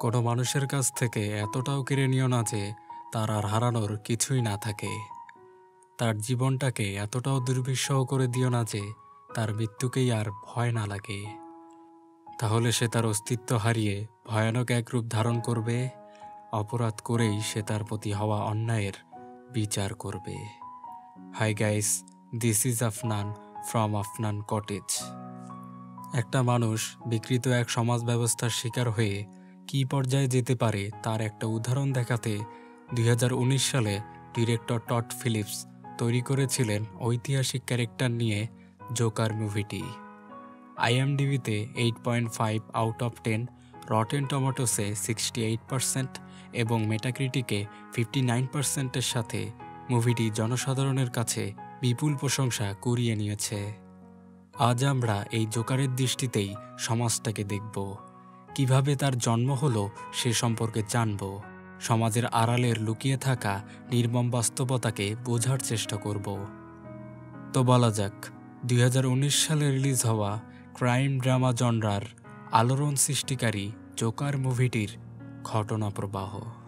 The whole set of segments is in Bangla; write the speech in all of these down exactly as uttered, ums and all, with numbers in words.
কোনো মানুষের কাছ থেকে এতটাও কেড়ে নিও না যে তার আর হারানোর কিছুই না থাকে। তার জীবনটাকে এতটাও দুর্বিষহ করে দিও না যে তার মৃত্যুকেই আর ভয় না লাগে। তাহলে সে তার অস্তিত্ব হারিয়ে ভয়ানক এক রূপ ধারণ করবে। অপরাধ করেই সে তার প্রতি হওয়া অন্যায়ের বিচার করবে। Hi guys, this is Afnan from Afnan cottage. একটা মানুষ বিকৃত এক সমাজ ব্যবস্থার শিকার হয়ে কী পর্যায়ে যেতে পারে তার একটা উদাহরণ দেখাতে দুই হাজার উনিশ সালে ডিরেক্টর টড ফিলিপস তৈরি করেছিলেন ঐতিহাসিক ক্যারেক্টার নিয়ে জোকার মুভিটি। আইএমডিবিতে eight point five out of ten, Rotten টমেটোসে সিক্সটি এইট পার্সেন্ট এবং মেটাক্রিটিকে ফিফটি নাইন পার্সেন্টের সাথে মুভিটি জনসাধারণের কাছে বিপুল প্রশংসা কুড়িয়ে নিয়েছে। আজ আমরা এই জোকারের দৃষ্টিতেই সমাজটাকে দেখব, কিভাবে তার জন্ম হলো সে সম্পর্কে জানব, সমাজের আড়ালের লুকিয়ে থাকা নির্মম বাস্তবতাকে বোঝার চেষ্টা করব। তো বলা যাক, দুই হাজার উনিশ সালে রিলিজ হওয়া ক্রাইম ড্রামা জনরার আলোড়ন সৃষ্টিকারী জোকার মুভিটির ঘটনা প্রবাহ।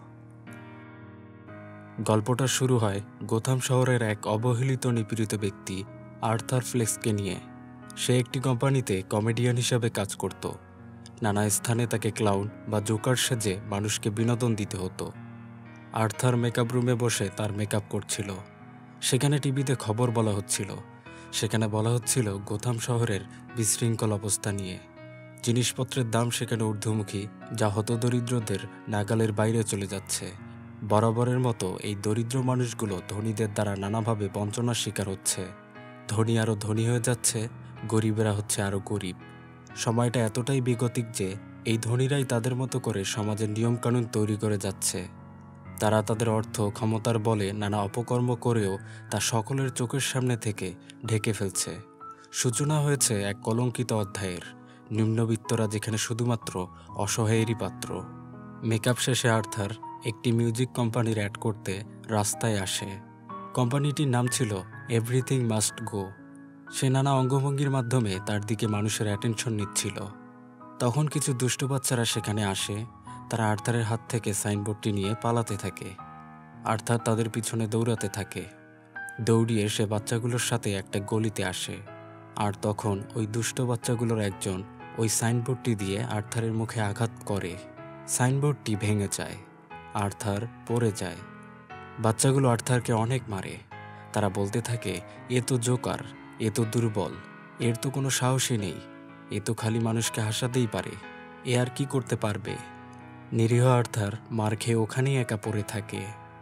গল্পটা শুরু হয় গোথাম শহরের এক অবহেলিত নিপীড়িত ব্যক্তি আর্থার ফ্লেক্সকে নিয়ে। সে একটি কোম্পানিতে কমেডিয়ান হিসাবে কাজ করত। নানা স্থানে তাকে ক্লাউন বা জোকার সেজে মানুষকে বিনোদন দিতে হতো। আর্থার মেকআপ রুমে বসে তার মেকআপ করছিল। সেখানে টিভিতে খবর বলা হচ্ছিল। সেখানে বলা হচ্ছিল গোথাম শহরের বিশৃঙ্খল অবস্থা নিয়ে। জিনিসপত্রের দাম সেখানে ঊর্ধ্বমুখী, যা হতদরিদ্রদের নাগালের বাইরে চলে যাচ্ছে। বরাবরের মতো এই দরিদ্র মানুষগুলো ধনীদের দ্বারা নানাভাবে বঞ্চনার শিকার হচ্ছে। ধনী আরও ধনী হয়ে যাচ্ছে, গরিবেরা হচ্ছে আরও গরিব। সময়টা এতটাই বিগতিক যে এই ধনীরাই তাদের মতো করে সমাজের নিয়মকানুন তৈরি করে যাচ্ছে। তারা তাদের অর্থ ক্ষমতার বলে নানা অপকর্ম করেও তা সকলের চোখের সামনে থেকে ঢেকে ফেলছে। সূচনা হয়েছে এক কলঙ্কিত অধ্যায়ের, নিম্নবিত্তরা যেখানে শুধুমাত্র অসহায়েরই পাত্র। মেকআপ শেষে আর্থার একটি মিউজিক কোম্পানির অ্যাড করতে রাস্তায় আসে। কোম্পানিটির নাম ছিল এভরিথিং মাস্ট গো। সে নানা অঙ্গভঙ্গির মাধ্যমে তার দিকে মানুষের অ্যাটেনশন নিচ্ছিল। তখন কিছু দুষ্ট বাচ্চারা সেখানে আসে। তারা আর্থারের হাত থেকে সাইনবোর্ডটি নিয়ে পালাতে থাকে। আর্থার তাদের পিছনে দৌড়াতে থাকে। দৌড়িয়ে সে বাচ্চাগুলোর সাথে একটা গলিতে আসে। আর তখন ওই দুষ্ট বাচ্চাগুলোর একজন ওই সাইনবোর্ডটি দিয়ে আর্থারের মুখে আঘাত করে। সাইনবোর্ডটি ভেঙে যায়। আর্থার পড়ে যায়। বাচ্চাগুলো আর্থারকে অনেক মারে। তারা বলতে থাকে, এ তো জোকার, এ তো দুর্বল, এর তো কোনো সাহসই নেই, এ তো খালি মানুষকে হাসাতেই পারে, এ আর কি করতে পারবে। নিরীহ আর্থার মার খেয়ে ওখানেই একা পড়ে থাকে।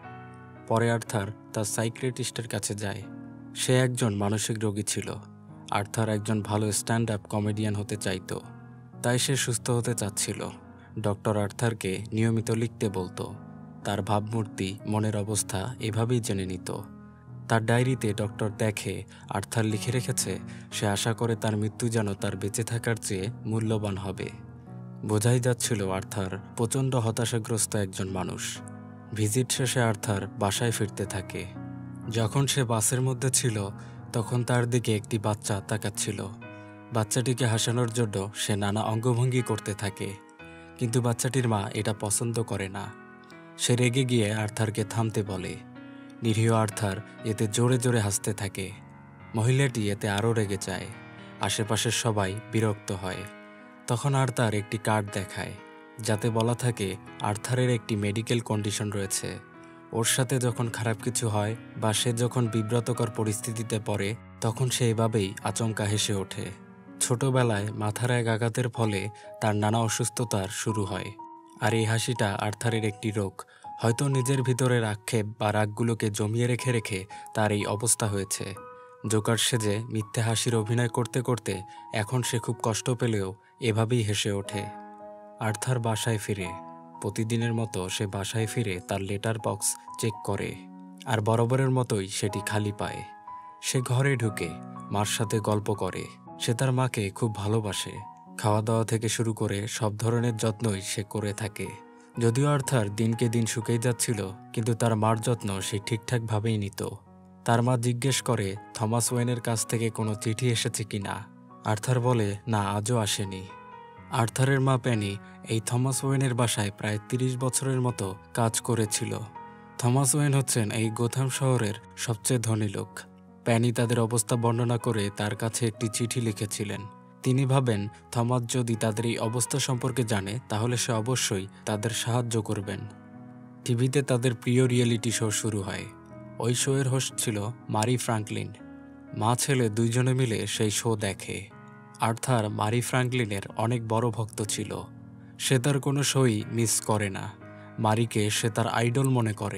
পরে আর্থার তার সাইকিয়াট্রিস্টের কাছে যায়। সে একজন মানসিক রোগী ছিল। আর্থার একজন ভালো স্ট্যান্ড আপ কমেডিয়ান হতে চাইত, তাই সে সুস্থ হতে চাচ্ছিল। ডক্টর আর্থারকে নিয়মিত লিখতে বলতো। তার ভাবমূর্তি, মনের অবস্থা এভাবেই জেনে নিত। তার ডায়েরিতে ডক্টর দেখে আর্থার লিখে রেখেছে সে আশা করে তার মৃত্যু যেন তার বেঁচে থাকার চেয়ে মূল্যবান হবে। বোঝাই যাচ্ছিল আর্থার প্রচণ্ড হতাশাগ্রস্ত একজন মানুষ। ভিজিট শেষে আর্থার বাসায় ফিরতে থাকে। যখন সে বাসের মধ্যে ছিল তখন তার দিকে একটি বাচ্চা তাকাচ্ছিল। বাচ্চাটিকে হাসানোর জন্য সে নানা অঙ্গভঙ্গি করতে থাকে, কিন্তু বাচ্চাটির মা এটা পছন্দ করে না। সে রেগে গিয়ে আর্থারকে থামতে বলে। নিরীহ আর্থার এতে জোরে জোরে হাসতে থাকে। মহিলাটি এতে আরও রেগে যায়। আশেপাশের সবাই বিরক্ত হয়। তখন আর্থার একটি কার্ড দেখায়, যাতে বলা থাকে আর্থারের একটি মেডিকেল কন্ডিশন রয়েছে। ওর সাথে যখন খারাপ কিছু হয় বা সে যখন বিব্রতকর পরিস্থিতিতে পড়ে তখন সে এভাবেই আচমকা হেসে ওঠে। ছোটবেলায় মাথার এক আঘাতের ফলে তার নানা অসুস্থতার শুরু হয়। আর এই হাসিটা আর্থারের একটি রোগ। হয়তো নিজের ভিতরের আক্ষেপ বা রাগগুলোকে জমিয়ে রেখে রেখে তার এই অবস্থা হয়েছে। জোকার সেজে মিথ্যে হাসির অভিনয় করতে করতে এখন সে খুব কষ্ট পেলেও এভাবেই হেসে ওঠে। আর্থার বাসায় ফিরে। প্রতিদিনের মতো সে বাসায় ফিরে তার লেটার বক্স চেক করে, আর বরাবরের মতোই সেটি খালি পায়। সে ঘরে ঢুকে মার সাথে গল্প করে। সে তার মাকে খুব ভালোবাসে। খাওয়া দাওয়া থেকে শুরু করে সব ধরনের যত্নই সে করে থাকে। যদিও আর্থার দিনকে দিন শুকিয়ে যাচ্ছিল, কিন্তু তার মার যত্ন সে ঠিকঠাকভাবেই নিত। তার মা জিজ্ঞেস করে থমাস ওয়েনের কাছ থেকে কোনো চিঠি এসেছে কিনা। আর্থার বলে, না, আজও আসেনি। আর্থারের মা পেনি এই থমাস ওয়েনের বাসায় প্রায় তিরিশ বছরের মতো কাজ করেছিল। থমাস ওয়েন হচ্ছেন এই গোথাম শহরের সবচেয়ে ধনী লোক। পেনি তাদের অবস্থা বর্ণনা করে তার কাছে একটি চিঠি লিখেছিলেন। তিনি ভাবেন থমাস যদি তাদের এই অবস্থা সম্পর্কে জানে তাহলে সে অবশ্যই তাদের সাহায্য করবেন। টিভিতে তাদের প্রিয় রিয়েলিটি শো শুরু হয়। ওই শোয়ের হোস্ট ছিল মারি ফ্রাঙ্কলিন। মা ছেলে দুইজনে মিলে সেই শো দেখে। আর্থার মারি ফ্রাঙ্কলিনের অনেক বড় ভক্ত ছিল। সে তার কোনো শোই মিস করে না। মারিকে সে তার আইডল মনে করে।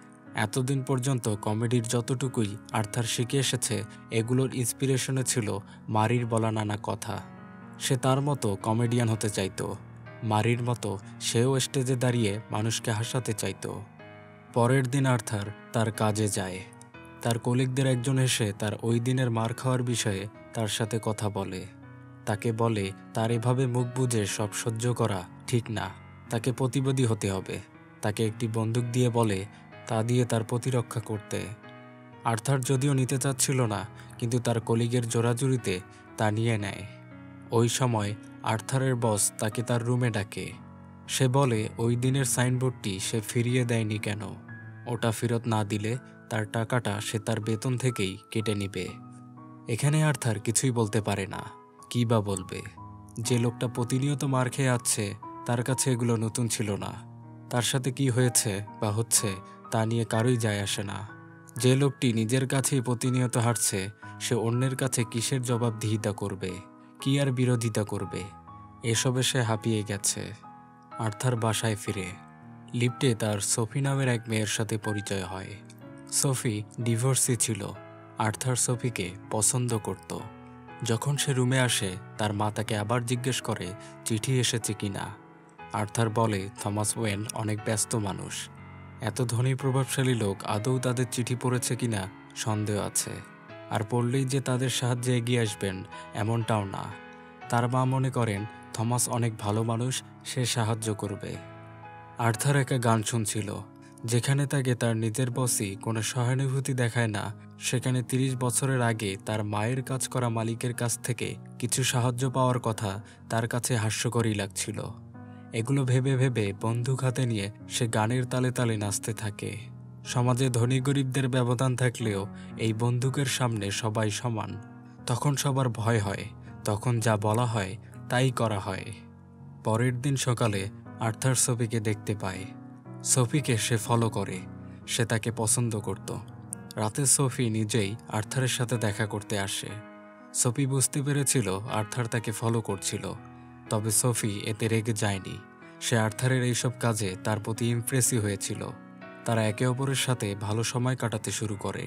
এতদিন পর্যন্ত কমেডির যতটুকুই আর্থার শিখে এসেছে এগুলোর ইন্সপিরেশনে ছিল মারির বলা নানা কথা। সে তার মতো কমেডিয়ান হতে চাইতো। মারির মতো সেও স্টেজে দাঁড়িয়ে মানুষকে হাসাতে চাইতো। পরের দিন আর্থার তার কাজে যায়। তার কলিগদের একজন এসে তার ওই দিনের মার খাওয়ার বিষয়ে তার সাথে কথা বলে। তাকে বলে তার এভাবে মুখ বুজে সব সহ্য করা ঠিক না, তাকে প্রতিবাদী হতে হবে। তাকে একটি বন্দুক দিয়ে বলে তা দিয়ে তার প্রতিরক্ষা করতে। আর্থার যদিও নিতে চাচ্ছিল না, কিন্তু তার কলিগের জোরাজুরিতে তা নিয়ে নেয়। ওই সময় আর্থারের বস তাকে তার রুমে ডাকে। সে বলে ওই দিনের সাইনবোর্ডটি সে ফিরিয়ে দেয়নি কেন। ওটা ফেরত না দিলে তার টাকাটা সে তার বেতন থেকেই কেটে নিবে। এখানে আর্থার কিছুই বলতে পারে না। কী বা বলবে? যে লোকটা প্রতিনিয়ত মার খেয়ে আছে তার কাছে এগুলো নতুন ছিল না। তার সাথে কি হয়েছে বা হচ্ছে তা নিয়ে কারোই যায় আসে না। যে লোকটি নিজের কাছেই প্রতিনিয়ত হারছে সে অন্যের কাছে কিসের জবাবদিহিতা করবে, কি আর বিরোধিতা করবে? এসবে সে হাঁপিয়ে গেছে। আর্থার বাসায় ফিরে লিফটে তার সোফি নামের এক মেয়ের সাথে পরিচয় হয়। সোফি ডিভোর্সি ছিল। আর্থার সোফিকে পছন্দ করত। যখন সে রুমে আসে তার মা তাকে আবার জিজ্ঞেস করে চিঠি এসেছে কিনা। আর্থার বলে থমাস ওয়েন অনেক ব্যস্ত মানুষ। এত ধনী প্রভাবশালী লোক আদৌ তাদের চিঠি পড়েছে কিনা সন্দেহ আছে। আর পড়লেই যে তাদের সাহায্যে এগিয়ে আসবেন এমনটাও না। তার মা মনে করেন থমাস অনেক ভালো মানুষ, সে সাহায্য করবে। আর্থার একা গান শুনছিল। যেখানে তাকে তার নিজের বসই কোনো সহানুভূতি দেখায় না, সেখানে তিরিশ বছরের আগে তার মায়ের কাজ করা মালিকের কাছ থেকে কিছু সাহায্য পাওয়ার কথা তার কাছে হাস্যকরই লাগছিল। এগুলো ভেবে ভেবে বন্দুক হাতে নিয়ে সে গানের তালে তালে নাচতে থাকে। সমাজে ধনী গরিবদের ব্যবধান থাকলেও এই বন্দুকের সামনে সবাই সমান। তখন সবার ভয় হয়, তখন যা বলা হয় তাই করা হয়। পরের দিন সকালে আর্থার সোফিকে দেখতে পায়। সোফিকে সে ফলো করে। সে তাকে পছন্দ করত। রাতে সোফি নিজেই আর্থারের সাথে দেখা করতে আসে। সোফি বুঝতে পেরেছিল আর্থার তাকে ফলো করছিল, তবে সোফি এতে রেগে যায়নি। সে আর্থারের এইসব কাজে তার প্রতি ইমপ্রেসিভ হয়েছিল। তারা একে অপরের সাথে ভালো সময় কাটাতে শুরু করে।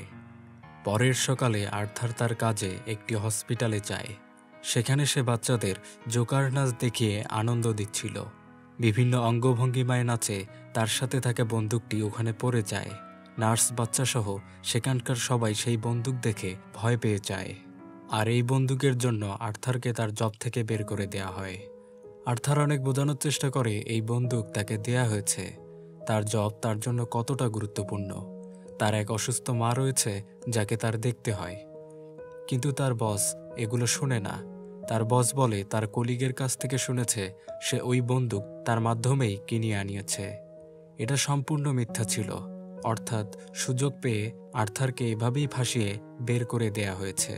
পরের সকালে আর্থার তার কাজে একটি হসপিটালে যায়। সেখানে সে বাচ্চাদের জোকার নাচ দেখিয়ে আনন্দ দিচ্ছিল। বিভিন্ন অঙ্গভঙ্গিমায় নাচে তার সাথে থাকা বন্দুকটি ওখানে পড়ে যায়। নার্স বাচ্চাসহ সেখানকার সবাই সেই বন্দুক দেখে ভয় পেয়ে যায়। আর এই বন্দুকের জন্য আর্থারকে তার জব থেকে বের করে দেয়া হয়। আর্থার অনেক বোঝানোর চেষ্টা করে এই বন্দুক তাকে দেয়া হয়েছে, তার জব তার জন্য কতটা গুরুত্বপূর্ণ। তার এক অসুস্থ মা রয়েছে যাকে তার দেখতে হয়। কিন্তু তার বস এগুলো শুনে না। তার বস বলে তার কলিগের কাছ থেকে শুনেছে সে ওই বন্দুক তার মাধ্যমেই কিনে আনিয়েছে। এটা সম্পূর্ণ মিথ্যা ছিল। অর্থাৎ সুযোগ পেয়ে আর্থারকে এভাবেই ফাঁসিয়ে বের করে দেয়া হয়েছে।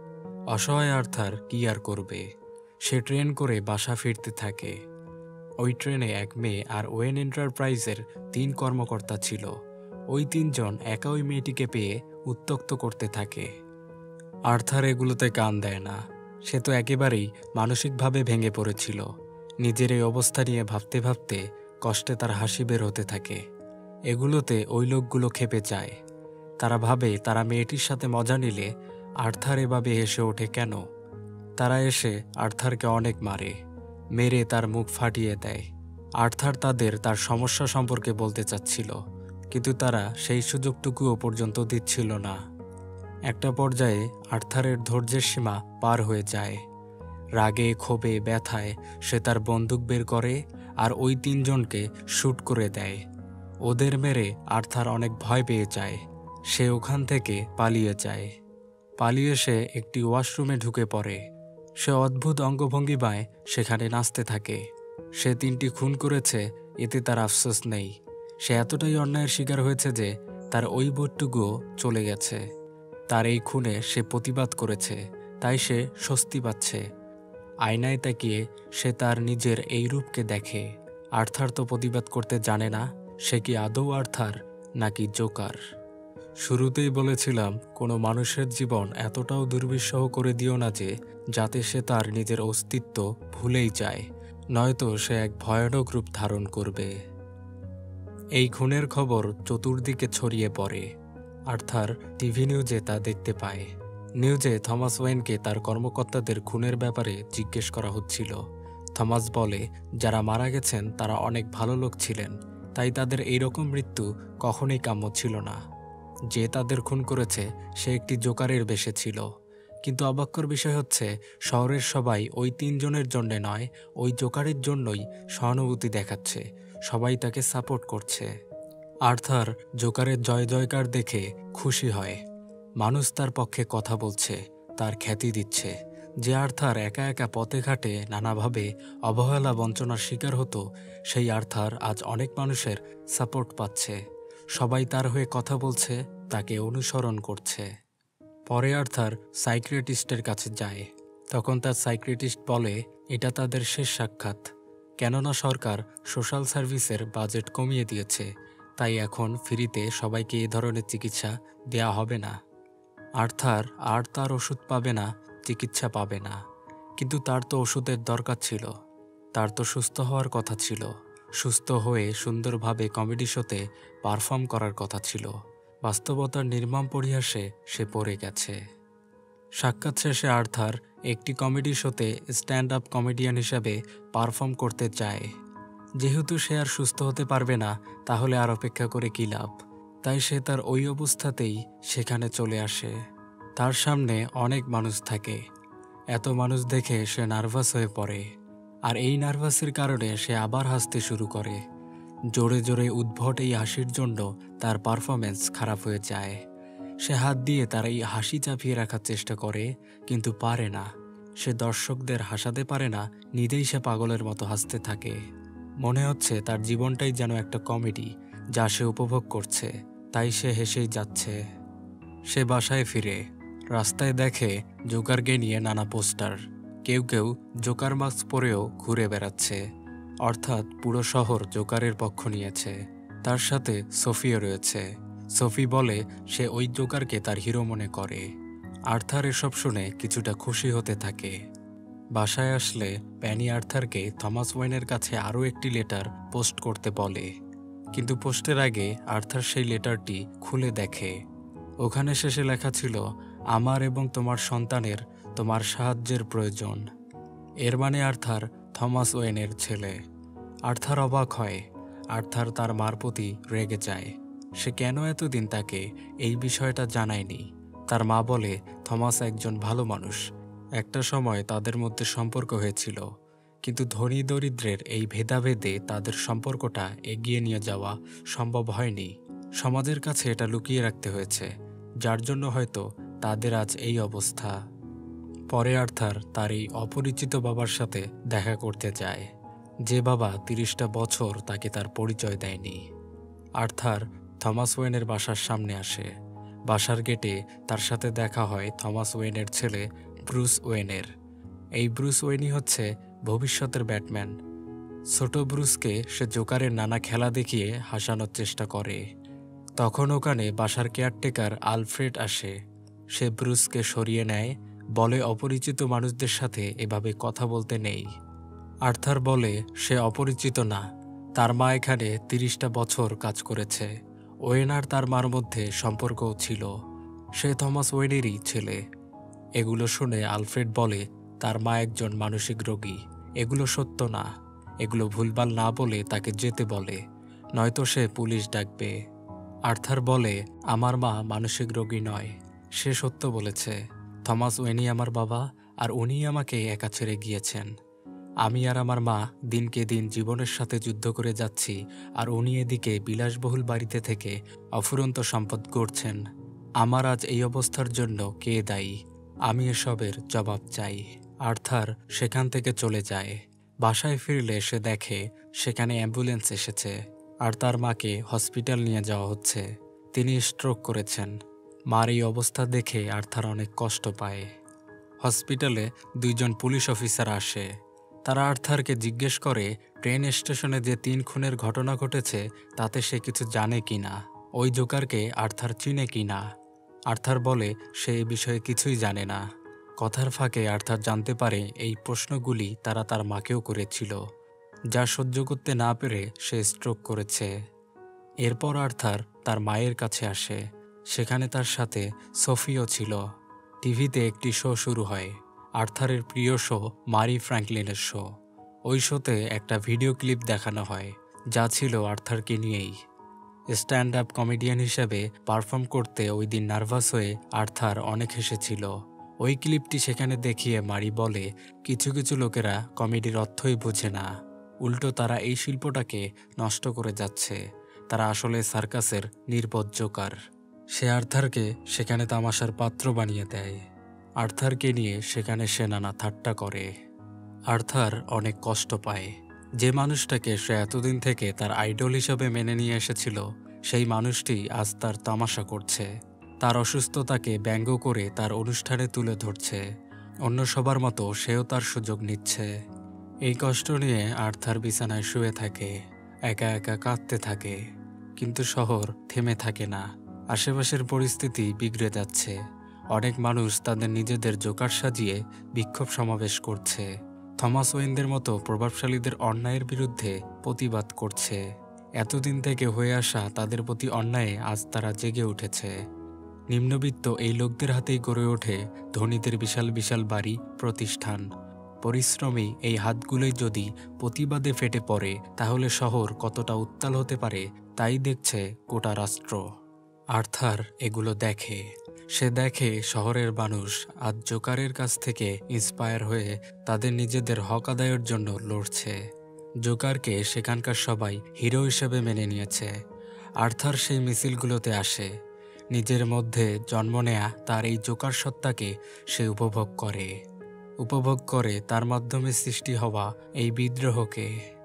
অসহায় আর্থার কি আর করবে? সে ট্রেন করে বাসা ফিরতে থাকে। ওই ট্রেনে এক মেয়ে আর ওয়েন এন্টারপ্রাইজের তিন কর্মকর্তা ছিল। ওই তিনজন একা ওই মেয়েটিকে পেয়ে উত্ত্যক্ত করতে থাকে। আর্থার এগুলোতে কান দেয় না। সে তো একেবারেই মানসিকভাবে ভেঙে পড়েছিল। নিজের এই অবস্থা নিয়ে ভাবতে ভাবতে কষ্টে তার হাসি বের হতে থাকে। এগুলোতে ওই লোকগুলো ক্ষেপে যায়। তারা ভাবে তারা মেয়েটির সাথে মজা নিলে আর্থার এভাবে হেসে ওঠে কেন। তারা এসে আর্থারকে অনেক মারে, মেরে তার মুখ ফাটিয়ে দেয়। আর্থার তাদের তার সমস্যা সম্পর্কে বলতে চাচ্ছিল, কিন্তু তারা সেই সুযোগটুকুও পর্যন্ত দিচ্ছিল না। একটা পর্যায়ে আর্থারের ধৈর্যের সীমা পার হয়ে যায়। রাগে, ক্ষোভে, ব্যথায় সে তার বন্দুক বের করে আর ওই তিনজনকে শ্যুট করে দেয়। ওদের মেরে আর্থার অনেক ভয় পেয়ে যায়। সে ওখান থেকে পালিয়ে যায়। পালিয়ে সে একটি ওয়াশরুমে ঢুকে পড়ে। সে অদ্ভুত অঙ্গভঙ্গিমায় সেখানে নাচতে থাকে। সে তিনটি খুন করেছে, এতে তার আফসোস নেই। সে এতটাই অন্যায়ের শিকার হয়েছে যে তার ওই বোধটুকুও চলে গেছে। তার এই খুনে সে প্রতিবাদ করেছে, তাই সে স্বস্তি পাচ্ছে। আয়নায় তাকিয়ে সে তার নিজের এই রূপকে দেখে। আর্থার তো প্রতিবাদ করতে জানে না। সে কি আদৌ আর্থার নাকি জোকার? শুরুতেই বলেছিলাম, কোনো মানুষের জীবন এতটাও দুর্বিষহ করে দিও না যে যাতে সে তার নিজের অস্তিত্ব ভুলেই যায়, নয়তো সে এক ভয়ানক রূপ ধারণ করবে। এই খুনের খবর চতুর্দিকে ছড়িয়ে পড়ে। আর্থার টিভি নিউজে তা দেখতে পায়। নিউজে থমাস ওয়েনকে তার কর্মকর্তাদের খুনের ব্যাপারে জিজ্ঞেস করা হচ্ছিল। থমাস বলে, যারা মারা গেছেন তারা অনেক ভালো লোক ছিলেন, তাই তাদের এইরকম মৃত্যু কখনোই কাম্য ছিল না। যে তাদের খুন করেছে সে একটি জোকারের বেশে ছিল। কিন্তু অবাক্যর বিষয় হচ্ছে, শহরের সবাই ওই তিনজনের জন্যে নয়, ওই জোকারের জন্যই সহানুভূতি দেখাচ্ছে। সবাই তাকে সাপোর্ট করছে। আর্থার জোকারের জয় জয়কার দেখে খুশি হয়। মানুষ তার পক্ষে কথা বলছে, তার খ্যাতি দিচ্ছে। যে আর্থার একা একা পথে ঘাটে নানাভাবে অবহেলা বঞ্চনার শিকার হতো, সেই আর্থার আজ অনেক মানুষের সাপোর্ট পাচ্ছে। সবাই তার হয়ে কথা বলছে, তাকে অনুসরণ করছে। পরে আর্থার সাইকিয়াট্রিস্টের কাছে যায়। তখন তার সাইকিয়াট্রিস্ট বলে, এটা তাদের শেষ সাক্ষাৎ। কেননা সরকার সোশ্যাল সার্ভিসের বাজেট কমিয়ে দিয়েছে, তাই এখন ফ্রিতে সবাইকে এ ধরনের চিকিৎসা দেয়া হবে না। আর্থার আর তার ওষুধ পাবে না, চিকিৎসা পাবে না। কিন্তু তার তো ওষুধের দরকার ছিল। তার তো সুস্থ হওয়ার কথা ছিল। সুস্থ হয়ে সুন্দরভাবে কমেডি শোতে পারফর্ম করার কথা ছিল। বাস্তবতার নির্মম পরিহাসে সে পড়ে গেছে। সাক্ষাৎ শেষে আর্থার একটি কমেডি শোতে স্ট্যান্ড আপ কমেডিয়ান হিসাবে পারফর্ম করতে চায়। যেহেতু সে আর সুস্থ হতে পারবে না, তাহলে আর অপেক্ষা করে কী লাভ? তাই সে তার ওই অবস্থাতেই সেখানে চলে আসে। তার সামনে অনেক মানুষ থাকে। এত মানুষ দেখে সে নার্ভাস হয়ে পড়ে। আর এই নার্ভাসের কারণে সে আবার হাসতে শুরু করে। জোরে জোরে উদ্ভট এই হাসির জন্য তার পারফরমেন্স খারাপ হয়ে যায়। সে হাত দিয়ে তার এই হাসি চাপিয়ে রাখার চেষ্টা করে, কিন্তু পারে না। সে দর্শকদের হাসাতে পারে না, নিজেই সে পাগলের মতো হাসতে থাকে। মনে হচ্ছে তার জীবনটাই যেন একটা কমেডি, যা সে উপভোগ করছে, তাই সে হেসেই যাচ্ছে। সে বাসায় ফিরে রাস্তায় দেখে জোকারকে নিয়ে নানা পোস্টার। কেউ কেউ জোকার মাস্ক পরেও ঘুরে বেড়াচ্ছে, অর্থাৎ পুরো শহর জোকারের পক্ষ নিয়েছে। তার সাথে সোফিও রয়েছে। সোফি বলে সে ওই জোকারকে তার হিরো মনে করে। আর্থার এসব শুনে কিছুটা খুশি হতে থাকে। বাসায় আসলে প্যানি আর্থারকে থমাস ওয়েনের কাছে আরও একটি লেটার পোস্ট করতে বলে। কিন্তু পোস্টের আগে আর্থার সেই লেটারটি খুলে দেখে। ওখানে শেষে লেখা ছিল, আমার এবং তোমার সন্তানের তোমার সাহায্যের প্রয়োজন। এর মানে আর্থার থমাস ওয়েনের ছেলে। আর্থার অবাক হয়। আর্থার তার মার প্রতি রেগে যায়। সে কেন এতদিন তাকে এই বিষয়টা জানায়নি। তার মা বলে, থমাস একজন ভালো মানুষ। একটা সময় তাদের মধ্যে সম্পর্ক হয়েছিল, কিন্তু ধনী দরিদ্রের এই ভেদাভেদে তাদের সম্পর্কটা এগিয়ে নিয়ে যাওয়া সম্ভব হয়নি। সমাজের কাছে এটা লুকিয়ে রাখতে হয়েছে, যার জন্য হয়তো তাদের আজ এই অবস্থা। পরে আর্থার তার এই অপরিচিত বাবার সাথে দেখা করতে যায়, যে বাবা তিরিশটা বছর তাকে তার পরিচয় দেয়নি। আর্থার থমাস ওয়েনের বাসার সামনে আসে। বাসার গেটে তার সাথে দেখা হয় থমাস ওয়েনের ছেলে ব্রুস ওয়েনের। এই ব্রুস ওয়েনই হচ্ছে ভবিষ্যতের ব্যাটম্যান। ছোট ব্রুসকে সে জোকারের নানা খেলা দেখিয়ে হাসানোর চেষ্টা করে। তখন ওখানে বাসার কেয়ারটেকার আলফ্রেড আসে। সে ব্রুসকে সরিয়ে নেয়, বলে অপরিচিত মানুষদের সাথে এভাবে কথা বলতে নেই। আর্থার বলে সে অপরিচিত না, তার মা এখানে তিরিশটা বছর কাজ করেছে। ওয়েন আর তার মার মধ্যে সম্পর্কও ছিল। সে থমাস ওয়েনেরই ছেলে। এগুলো শুনে আলফ্রেড বলে তার মা একজন মানসিক রোগী। এগুলো সত্য না। এগুলো ভুলভাল না বলে তাকে যেতে বলে, নয়তো সে পুলিশ ডাকবে। আর্থার বলে, আমার মা মানসিক রোগী নয়, সে সত্য বলেছে। থমাস ওয়েনই আমার বাবা, আর উনিই আমাকে একা ছেড়ে গিয়েছেন। আমি আর আমার মা দিনকে দিন জীবনের সাথে যুদ্ধ করে যাচ্ছি, আর উনি এদিকে বিলাসবহুল বাড়িতে থেকে অফুরন্ত সম্পদ গড়ছেন। আমার আজ এই অবস্থার জন্য কে দায়ী? আমি এসবের জবাব চাই। আর্থার সেখান থেকে চলে যায়। বাসায় ফিরলে সে দেখে সেখানে অ্যাম্বুলেন্স এসেছে আর তার মাকে হসপিটাল নিয়ে যাওয়া হচ্ছে। তিনি স্ট্রোক করেছেন। মার এই অবস্থা দেখে আর্থার অনেক কষ্ট পায়। হসপিটালে দুইজন পুলিশ অফিসার আসে। তারা আর্থারকে জিজ্ঞেস করে ট্রেন স্টেশনে যে তিন খুনের ঘটনা ঘটেছে তাতে সে কিছু জানে কিনা, ওই জোকারকে আর্থার চিনে কিনা। আর্থার বলে সে এ বিষয়ে কিছুই জানে না। কথার ফাঁকে আর্থার জানতে পারে এই প্রশ্নগুলি তারা তার মাকেও করেছিল, যা সহ্য করতে না পেরে সে স্ট্রোক করেছে। এরপর আর্থার তার মায়ের কাছে আসে। সেখানে তার সাথে সোফিও ছিল। টিভিতে একটি শো শুরু হয়, আর্থারের প্রিয় শো মারি ফ্র্যাঙ্কলিনের শো। ওই শোতে একটা ভিডিও ক্লিপ দেখানো হয় যা ছিল আর্থারকে নিয়েই। স্ট্যান্ড আপ কমেডিয়ান হিসেবে পারফর্ম করতে ওই দিন নার্ভাস হয়ে আর্থার অনেক হেসেছিল। ওই ক্লিপটি সেখানে দেখিয়ে মারি বলে কিছু কিছু লোকেরা কমেডির অর্থই বোঝে না, উল্টো তারা এই শিল্পটাকে নষ্ট করে যাচ্ছে। তারা আসলে সার্কাসের নির্বোধ জোকার। সে আর্থারকে সেখানে তামাশার পাত্র বানিয়ে দেয়। আর্থারকে নিয়ে সেখানে সে নানা ঠাট্টা করে। আর্থার অনেক কষ্ট পায়। যে মানুষটাকে সে এতদিন থেকে তার আইডল হিসাবে মেনে নিয়ে এসেছিল, সেই মানুষটি আজ তার তামাশা করছে। তার অসুস্থতাকে ব্যঙ্গ করে তার অনুষ্ঠানে তুলে ধরছে। অন্য সবার মতো সেও তার সুযোগ নিচ্ছে। এই কষ্ট নিয়ে আর্থার বিছানায় শুয়ে থাকে, একা একা কাঁদতে থাকে। কিন্তু শহর থেমে থাকে না। আশেপাশের পরিস্থিতি বিগড়ে যাচ্ছে। অনেক মানুষ তাদের নিজেদের জোকার সাজিয়ে বিক্ষোভ সমাবেশ করছে। থমাস ওয়েনদের মতো প্রভাবশালীদের অন্যায়ের বিরুদ্ধে প্রতিবাদ করছে। এতদিন থেকে হয়ে আসা তাদের প্রতি অন্যায়ে আজ তারা জেগে উঠেছে। নিম্নবিত্ত এই লোকদের হাতেই গড়ে ওঠে ধনীদের বিশাল বিশাল বাড়ি, প্রতিষ্ঠান। পরিশ্রমী এই হাতগুলোই যদি প্রতিবাদে ফেটে পড়ে, তাহলে শহর কতটা উত্তাল হতে পারে তাই দেখছে গোটা রাষ্ট্র। আর্থার এগুলো দেখে। সে দেখে শহরের মানুষ আজ জোকারের কাছ থেকে ইন্সপায়ার হয়ে তাদের নিজেদের হক আদায়ের জন্য লড়ছে। জোকারকে সেখানকার সবাই হিরো হিসেবে মেনে নিয়েছে। আর্থার সেই মিছিলগুলোতে আসে। নিজের মধ্যে জন্ম নেয়া তার এই জোকার সত্তাকে সে উপভোগ করে উপভোগ করে তার মাধ্যমে সৃষ্টি হওয়া এই বিদ্রোহকে।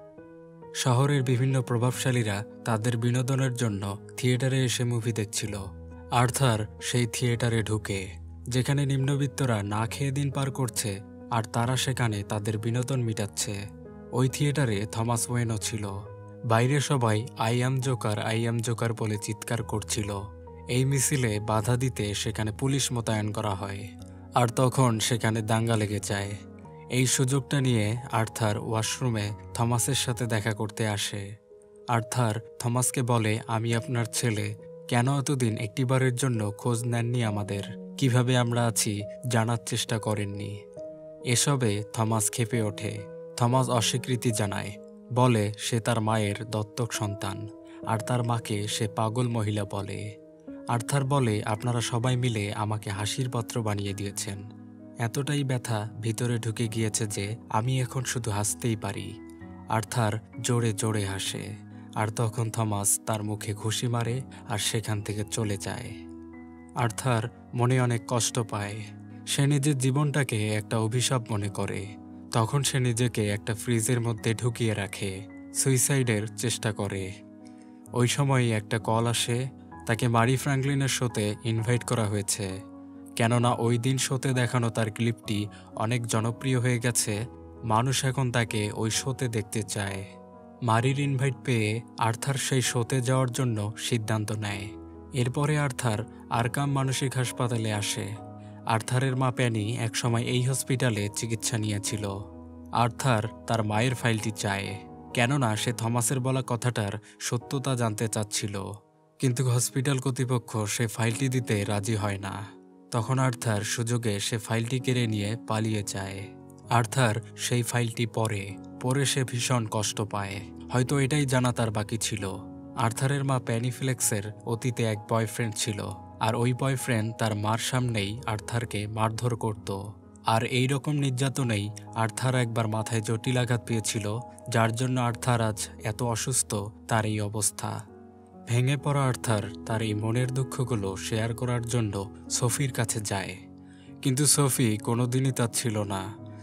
শহরের বিভিন্ন প্রভাবশালীরা তাদের বিনোদনের জন্য থিয়েটারে এসে মুভি দেখছিল। আর্থার সেই থিয়েটারে ঢুকে, যেখানে নিম্নবিত্তরা না খেয়ে দিন পার করছে আর তারা সেখানে তাদের বিনোদন মিটাচ্ছে। ওই থিয়েটারে থমাস ওয়েনও ছিল। বাইরে সবাই I am Joker, I am Joker বলে চিৎকার করছিল। এই মিছিলে বাধা দিতে সেখানে পুলিশ মোতায়েন করা হয়, আর তখন সেখানে দাঙ্গা লেগে যায়। এই সুযোগটা নিয়ে আর্থার ওয়াশরুমে থমাসের সাথে দেখা করতে আসে। আর্থার থমাসকে বলে, আমি আপনার ছেলে, কেন এতদিন একটিবারের জন্য খোঁজ নেননি আমাদের, কিভাবে আমরা আছি জানার চেষ্টা করেননি। এসবে থমাস ক্ষেপে ওঠে। থমাস অস্বীকৃতি জানায়, বলে সে তার মায়ের দত্তক সন্তান, আর তার মাকে সে পাগল মহিলা বলে। আর্থার বলে, আপনারা সবাই মিলে আমাকে হাসির পাত্র বানিয়ে দিয়েছেন। এতটাই ব্যথা ভিতরে ঢুকে গিয়েছে যে আমি এখন শুধু হাসতেই পারি। আর্থার জোরে জোরে হাসে, আর তখন থমাস তার মুখে ঘুষি মারে আর সেখান থেকে চলে যায়। আর্থার মনে অনেক কষ্ট পায়। সে নিজের জীবনটাকে একটা অভিশাপ মনে করে। তখন সে নিজেকে একটা ফ্রিজের মধ্যে ঢুকিয়ে রাখে, সুইসাইডের চেষ্টা করে। ওই সময়ই একটা কল আসে, তাকে মারি ফ্র্যাঙ্কলিনের শোতে ইনভাইট করা হয়েছে। কেননা ওই দিন শোতে দেখানো তার ক্লিপটি অনেক জনপ্রিয় হয়ে গেছে। মানুষ এখন তাকে ওই শোতে দেখতে চায়। মারির ইনভাইট পেয়ে আর্থার সেই শোতে যাওয়ার জন্য সিদ্ধান্ত নেয়। এরপরে আর্থার আরকাম মানসিক হাসপাতালে আসে। আর্থারের মা প্যানি একসময় এই হসপিটালে চিকিৎসা নিয়েছিল। আর্থার তার মায়ের ফাইলটি চায়, কেননা সে থমাসের বলা কথাটার সত্যতা জানতে চাচ্ছিল। কিন্তু হসপিটাল কর্তৃপক্ষ সে ফাইলটি দিতে রাজি হয় না। তখন আর্থার সুযোগে সে ফাইলটি কেড়ে নিয়ে পালিয়ে যায়। আর্থার সেই ফাইলটি পড়ে পড়ে সে ভীষণ কষ্ট পায়। হয়তো এটাই জানা তার বাকি ছিল। আর্থারের মা প্যানি ফ্লেক্সের অতীতে এক বয়ফ্রেন্ড ছিল, আর ওই বয়ফ্রেন্ড তার মার সামনেই আর্থারকে মারধর করত। আর এই রকম নির্যাতনেই আর্থার একবার মাথায় জটিল আঘাত পেয়েছিল, যার জন্য আর্থার আজ এত অসুস্থ, তার এই অবস্থা। ভেঙে পড়া আর্থার তার এই মনের দুঃখগুলো শেয়ার করার জন্য সোফির কাছে যায়। কিন্তু সোফি কোনোদিনই তার ছিল না।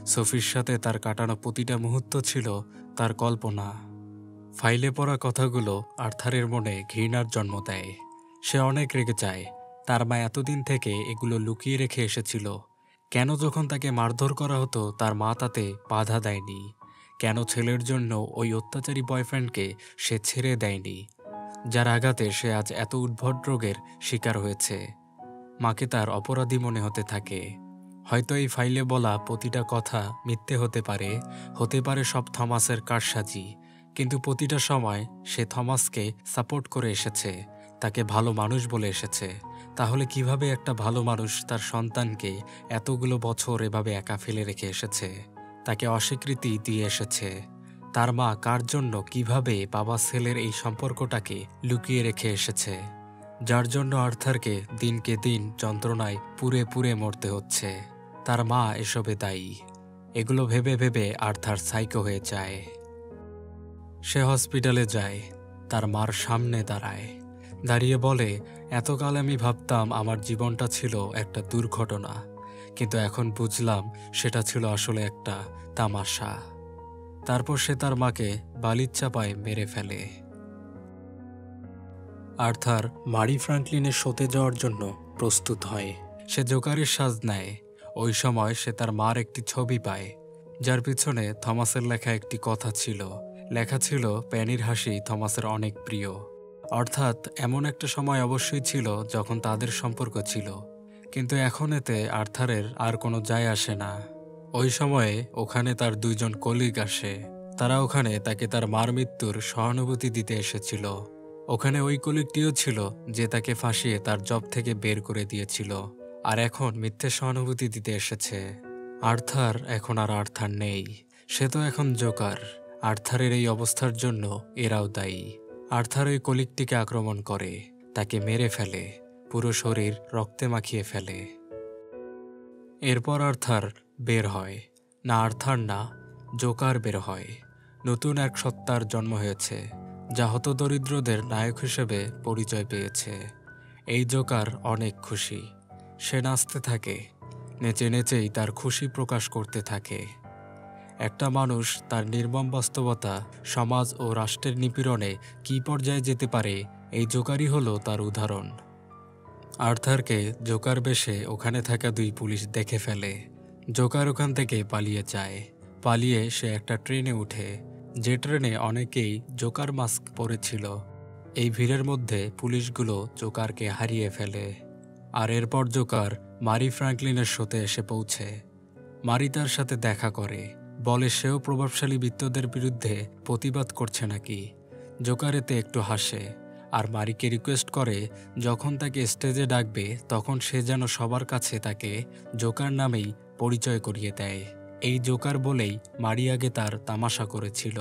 সোফির সাথে তার কাটানো প্রতিটা মুহূর্ত ছিল তার কল্পনা। ফাইলে পড়া কথাগুলো আর্থারের মনে ঘৃণার জন্ম দেয়। সে অনেক রেগে যায়। তার মা এতদিন থেকে এগুলো লুকিয়ে রেখে এসেছিল। কেন যখন তাকে মারধর করা হতো তার মা তাতে বাধা দেয়নি? কেন ছেলের জন্য ওই অত্যাচারী বয়ফ্রেন্ডকে সে ছেড়ে দেয়নি, যার আঘাতে সে আজ এত উদ্ভট রোগের শিকার হয়েছে? মাকে তার অপরাধী মনে হতে থাকে। হয়তো এই ফাইলে বলা প্রতিটা কথা মিথ্যে হতে পারে, হতে পারে সব থমাসের কারসাজি, কিন্তু প্রতিটা সময় সে থমাসকে সাপোর্ট করে এসেছে, তাকে ভালো মানুষ বলে এসেছে। তাহলে কিভাবে একটা ভালো মানুষ তার সন্তানকে এতগুলো বছর এভাবে একা ফেলে রেখে এসেছে, তাকে অস্বীকৃতি দিয়ে এসেছে? তার মা কার জন্য কিভাবে বাবা ছেলের এই সম্পর্কটাকে লুকিয়ে রেখে এসেছে, যার জন্য আর্থারকে দিনকে দিন যন্ত্রণায় পুড়ে পুড়ে মরতে হচ্ছে? তার মা এসবে দায়ী। এগুলো ভেবে ভেবে আর্থার সাইকো হয়ে যায়। সে হসপিটালে যায়, তার মার সামনে দাঁড়ায়, দাঁড়িয়ে বলে, এতকাল আমি ভাবতাম আমার জীবনটা ছিল একটা দুর্ঘটনা, কিন্তু এখন বুঝলাম সেটা ছিল আসলে একটা তামাশা। তারপর সে তার মাকে বালির চাপায় মেরে ফেলে। আর্থার মারি ফ্র্যাঙ্কলিনের শোতে যাওয়ার জন্য প্রস্তুত হয়। সে জোকারের সাজ নেয়। ওই সময় সে তার মার একটি ছবি পায়, যার পিছনে থমাসের লেখা একটি কথা ছিল। লেখা ছিল, প্যানির হাসি থমাসের অনেক প্রিয়। অর্থাৎ এমন একটা সময় অবশ্যই ছিল যখন তাদের সম্পর্ক ছিল, কিন্তু এখন এতে আর্থারের আর কোনো যায় আসে না। ওই সময়ে ওখানে তার দুইজন কলিগ আসে। তারা ওখানে তাকে তার মার মৃত্যুর সহানুভূতি দিতে এসেছিল। ওখানে ওই কলিগটিও ছিল যে তাকে ফাঁসিয়ে তার জব থেকে বের করে দিয়েছিল, আর এখন মিথ্যে সহানুভূতি দিতে এসেছে। আর্থার এখন আর আর্থার নেই, সে তো এখন জোকার। আর্থারের এই অবস্থার জন্য এরাও দায়ী। আর্থার ওই কলিগটিকে আক্রমণ করে, তাকে মেরে ফেলে, পুরো শরীর রক্তে মাখিয়ে ফেলে। এরপর আর্থার বের হয়। না আর্থার না, জোকার বের হয়। নতুন এক সত্তার জন্ম হয়েছে, যা হতদরিদ্রদের নায়ক হিসেবে পরিচয় পেয়েছে। এই জোকার অনেক খুশি। সে নাচতে থাকে, নেচে নেচেই তার খুশি প্রকাশ করতে থাকে। একটা মানুষ তার নির্মম বাস্তবতা, সমাজ ও রাষ্ট্রের নিপীড়নে কী পর্যায়ে যেতে পারে, এই জোকারই হলো তার উদাহরণ। আর্থারকে জোকার বেশে ওখানে থাকা দুই পুলিশ দেখে ফেলে। জোকার ওখান থেকে পালিয়ে যায়। পালিয়ে সে একটা ট্রেনে উঠে, যে ট্রেনে অনেকেই জোকার মাস্ক পরেছিল। এই ভিড়ের মধ্যে পুলিশগুলো জোকারকে হারিয়ে ফেলে। আর এরপর জোকার মারি ফ্র্যাঙ্কলিনের শোতে এসে পৌঁছে। মারি তার সাথে দেখা করে, বলে সেও প্রভাবশালী বৃত্তদের বিরুদ্ধে প্রতিবাদ করছে নাকি। জোকার এতে একটু হাসে, আর মারিকে রিকোয়েস্ট করে যখন তাকে স্টেজে ডাকবে তখন সে যেন সবার কাছে তাকে জোকার নামেই পরিচয় করিয়ে দেয়। এই জোকার বলেই মারি আগে তার তামাশা করেছিল।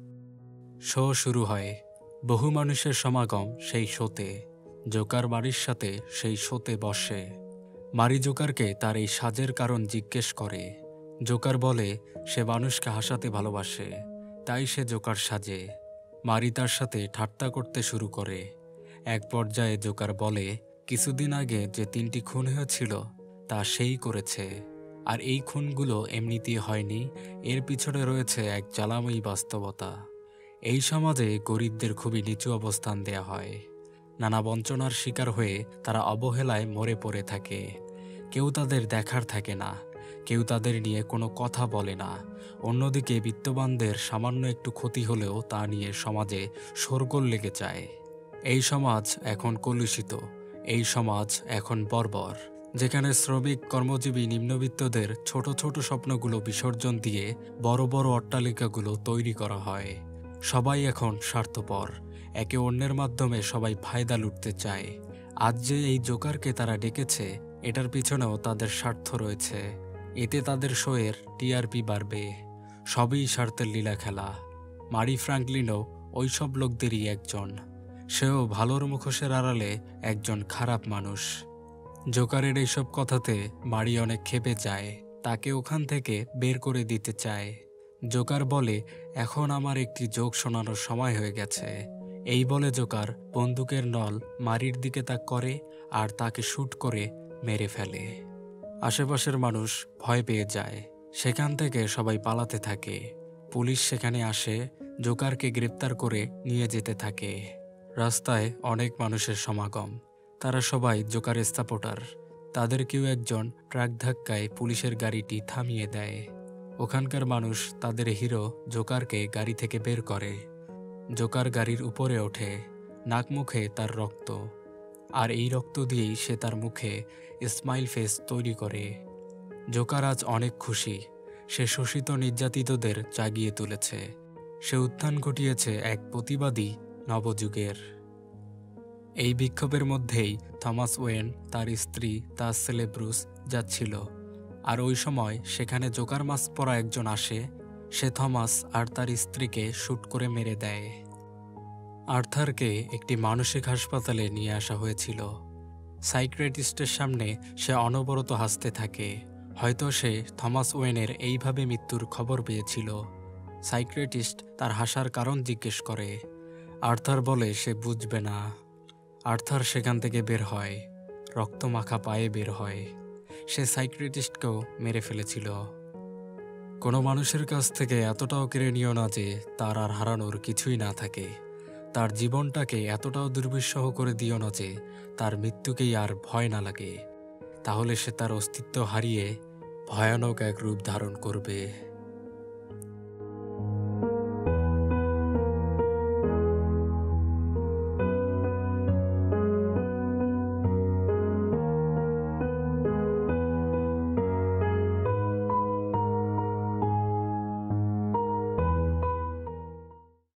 শো শুরু হয়। বহু মানুষের সমাগম সেই শোতে। জোকার মারির সাথে সেই শোতে বসে। মারি জোকারকে তার এই সাজের কারণ জিজ্ঞেস করে। জোকার বলে সে মানুষকে হাসাতে ভালোবাসে, তাই সে জোকার সাজে। মারি তার সাথে ঠাট্টা করতে শুরু করে। এক পর্যায়ে জোকার বলে, কিছুদিন আগে যে তিনটি খুন হয়েছিল তা সেই করেছে, আর এই খুনগুলো এমনিতেই হয়নি, এর পিছনে রয়েছে এক জ্বালাময়ী বাস্তবতা। এই সমাজে গরিবদের খুবই নিচু অবস্থান দেয়া হয়। নানা বঞ্চনার শিকার হয়ে তারা অবহেলায় মরে পড়ে থাকে। কেউ তাদের দেখার থাকে না, কেউ তাদের নিয়ে কোনো কথা বলে না। অন্যদিকে বিত্তবানদের সামান্য একটু ক্ষতি হলেও তা নিয়ে সমাজে শোরগোল লেগে যায়। এই সমাজ এখন কলুষিত, এই সমাজ এখন বর্বর, যেখানে শ্রমিক কর্মজীবী নিম্নবিত্তদের ছোট ছোট স্বপ্নগুলো বিসর্জন দিয়ে বড় বড় অট্টালিকাগুলো তৈরি করা হয়। সবাই এখন স্বার্থপর, একে অন্যের মাধ্যমে সবাই ফায়দা লুটতে চায়। আজ যে এই জোকারকে তারা ডেকেছে, এটার পিছনেও তাদের স্বার্থ রয়েছে। এতে তাদের শোয়ের টিআরপি বাড়বে। সবই স্বার্থের লীলা খেলা। মারি ফ্র্যাঙ্কলিনও ওইসব লোকদেরই একজন। সেও ভালোর মুখোশের আড়ালে একজন খারাপ মানুষ। জোকারের এইসব কথাতে মারি অনেক ক্ষেপে যায়, তাকে ওখান থেকে বের করে দিতে চায়। জোকার বলে, এখন আমার একটি জোক শোনানোর সময় হয়ে গেছে। এই বলে জোকার বন্দুকের নল মারির দিকে তাক করে আর তাকে শ্যুট করে মেরে ফেলে। আশেপাশের মানুষ ভয় পেয়ে যায়। সেখান থেকে সবাই পালাতে থাকে। পুলিশ সেখানে আসে, জোকারকে গ্রেপ্তার করে নিয়ে যেতে থাকে। রাস্তায় অনেক মানুষের সমাগম। তারা সবাই জোকারের সাপোর্টার। তাদের কেউ একজন ট্রাক ধাক্কায় পুলিশের গাড়িটি থামিয়ে দেয়। ওখানকার মানুষ তাদের হিরো জোকারকে গাড়ি থেকে বের করে। জোকার গাড়ির উপরে ওঠে, নাক মুখে তার রক্ত, আর এই রক্ত দিয়েই সে তার মুখে স্মাইল ফেস তৈরি করে। জোকার আজ অনেক খুশি। সে শোষিত নির্যাতিতদের জাগিয়ে তুলেছে। সে উত্থান ঘটিয়েছে এক প্রতিবাদী নবযুগের। এই বিক্ষোভের মধ্যেই থমাস ওয়েন, তার স্ত্রী, তার ছেলে ব্রুস যাচ্ছিল। আর ওই সময় সেখানে জোকার মাস্ক পরা একজন আসে। সে থমাস আর তার স্ত্রীকে শ্যুট করে মেরে দেয়। আর্থারকে একটি মানসিক হাসপাতালে নিয়ে আসা হয়েছিল। সাইকিয়াট্রিস্টের সামনে সে অনবরত হাসতে থাকে। হয়তো সে থমাস ওয়েনের এইভাবে মৃত্যুর খবর পেয়েছিল। সাইকিয়াট্রিস্ট তার হাসার কারণ জিজ্ঞেস করে। আর্থার বলে সে বুঝবে না। আর্থার সেখান থেকে বের হয়, রক্তমাখা পায়ে বের হয়। সে সাইকিয়াট্রিস্টকেও মেরে ফেলেছিল। কোনো মানুষের কাছ থেকে এতটাও কেড়ে নিও না যে তার আর হারানোর কিছুই না থাকে। তার জীবনটাকে এতটাও দুর্বিষহ করে দিও না যে তার মৃত্যুকেই আর ভয় না লাগে। তাহলে সে তার অস্তিত্ব হারিয়ে ভয়ানক এক রূপ ধারণ করবে।